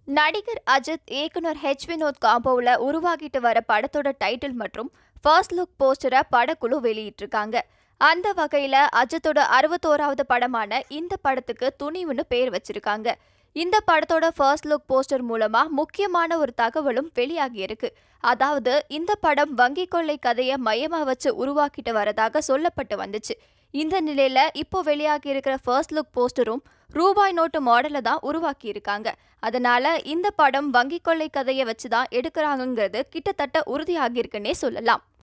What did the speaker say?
நடிகர் அஜித், இயக்குனர் வினோத் காம்போவில் உருவாகிட்டு வர படத்தோட டைட்டில் மற்றும் ஃபர்ஸ்ட் லுக் போஸ்டரை படக்குழு வெளியிட்டிருக்காங்க. அந்த வகையில அஜித்தோட 61வது படமான இந்த படத்துக்கு துணிவுன்னு பேர் வச்சிருக்காங்க. இந்த படத்தோட ஃபர்ஸ்ட் லுக் போஸ்டர் மூலமா முக்கியமான ஒரு தகவலும் வெளியாகி இருக்கு. அதாவது இந்த படம் வங்கி கொள்ளை கதையை மையமா வச்சு உருவாக்கிட்டு வரதாக சொல்லப்பட்டு வந்துச்சு. இந்த நிலையில இப்போ வெளியாகி இருக்கிற ஃபர்ஸ்ட் லுக் போஸ்டரும் ரூபாய் நோட்டு மாடல தான் உருவாக்கி இருக்காங்க. அதனால இந்த படம் வங்கி கொள்ளை கதையை வச்சுதான் எடுக்கிறாங்கிறது கிட்டத்தட்ட உறுதியாகியிருக்குன்னே சொல்லலாம்.